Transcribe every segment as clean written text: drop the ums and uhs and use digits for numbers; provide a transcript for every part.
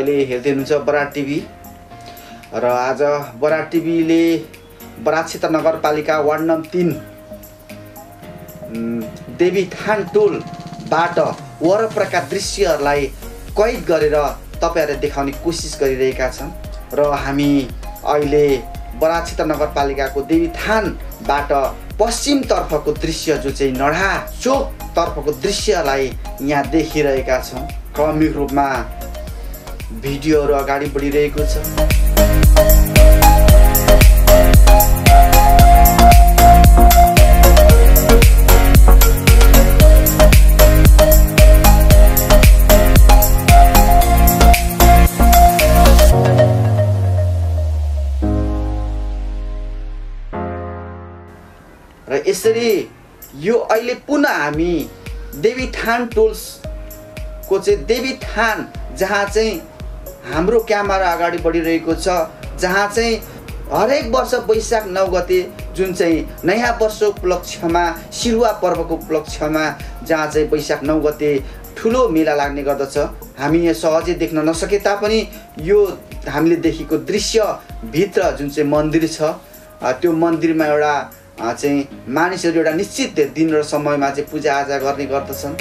अहिले हेर्दै हुनुहुन्छ बराक टिभी र आज बराक टिभीले बराक क्षेत्र नगरपालिका वार्ड नम्बर 3 देवीथान टोलबाट वरपरका दृश्यहरूलाई कैद गरेर तपाईहरुलाई देखाउने कोसिस गरिरहेका छन् र हामी अहिले बराक क्षेत्र नगरपालिकाको देवीथानबाट पश्चिम तर्फको दृश्य जो चाहिँ नडा चोक तर्फको दृश्यलाई यहाँ देखिरहेका छौं। क्रमिक रूपमा भिडियोहरु अगाडि बढिरहेको छ। र यसरी यो अहिले पुनः हामी देवीथान टोल्स को चाहिँ देवीथान जहाँ चाहिँ हाम्रो क्यामेरा अगाडि बढिरहेको छ, जहाँ चाहिँ हरेक वर्ष वैशाख 9 गते जुन चाहिँ नयाँ वर्ष उपलक्ष्यमा सिरुवा पर्वको उपलक्ष्यमा जहाँ चाहिँ वैशाख 9 गते ठुलो मेला लाग्ने गर्दछ। हामी यहाँ सहजै देख्न नसके तापनि यो हामीले देखेको दृश्य भित्र जुन चाहिँ मन्दिर छ त्यो मन्दिरमा एउटा चाहिँ मानिसहरु एउटा निश्चित दिन र समयमा चाहिँ पूजाआजा गर्ने गर्दछन्।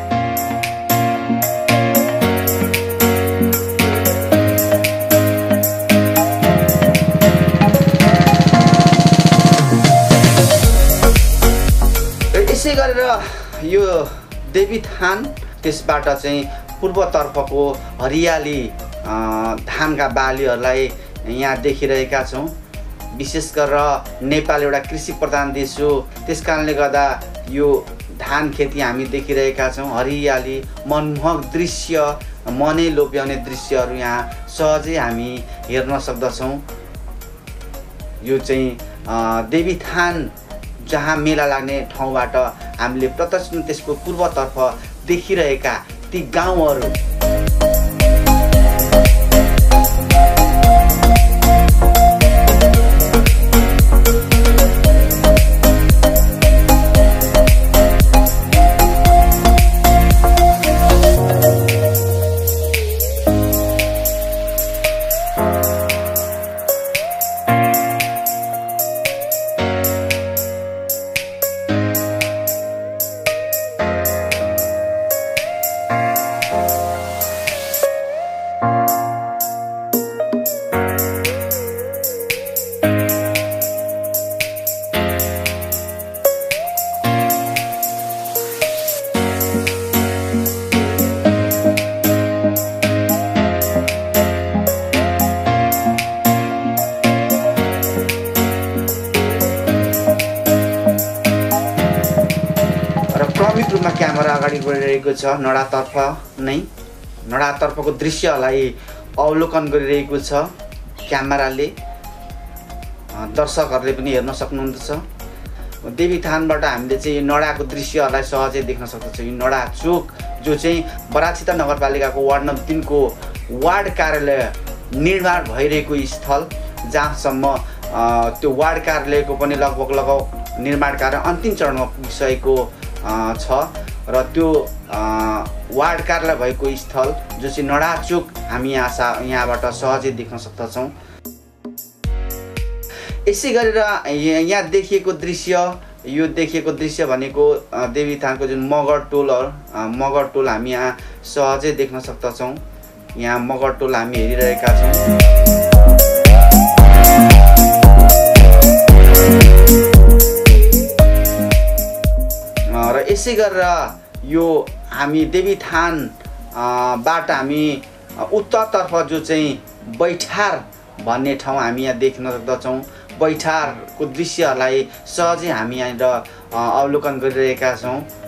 यसै गरेर यो देवीथान त्यसबाट चाहिँ पूर्वतर्फको हरियाली धानका बालीहरूलाई यहाँ देखिरहेका छौं। विशेष गरेर नेपाल एउटा कृषि प्रधान देश हो, त्यसकारणले गर्दा यो धान खेती हामी देखिरहेका छौं। हरियाली मनमोहक दृश्य, मनै लोभ्याउने दृश्यहरू यहाँ सहजै हामी हेर्न सक्दछौं। यो चाहिँ देवीथान जहाँ मेला लाग्ने ठाउँबाट हामीले प्रत्यक्ष त्यसको पूर्वतर्फ देखिरहेका ती गाउँहरू। क्रमिक रूपमा क्यामेरा अगाडि बढिरहेको छ। नडातर्फको दृश्यलाई अवलोकन गरिरहेको छ क्यामेराले। दर्शकहरूले पनि हेर्न सक्नुहुन्छ। देवीथानबाट हामीले चाहिँ यो नडाको दृश्यहरूलाई सहजै देख्न सक्दछौँ। यो नडा चोक जो चाहिँ बराक क्षेत्र नगरपालिकाको वार्ड नम्बर 3 को वार्ड कार्यालय निर्माण भइरहेको स्थल, जहाँसम्म त्यो वार्ड कार्यालयको पनि लगभग निर्माण कार्य अन्तिम चरणमा पुगिसकेको छ र त्यो वार्ड कार्यालय भएको स्थल जो चाहिँ नडा चोक हामी यहाँबाट सहजै देख्न सक्दछौँ। यसै गरेर यहाँ देखिएको दृश्य भनेको देवीथानको जुन मगर टोल हामी यहाँ सहजै देख्न सक्दछौँ। यहाँ मगर टोल हामी हेरिरहेका छौँ। र यसै गरेर यो हामी देवीथानबाट हामी उत्तरतर्फ जो चाहिँ बैठार भन्ने ठाउँ हामी यहाँ देख्न सक्दछौँ। बैठारको दृश्यहरूलाई सहजै हामी यहाँनिर अवलोकन गरिरहेका छौँ।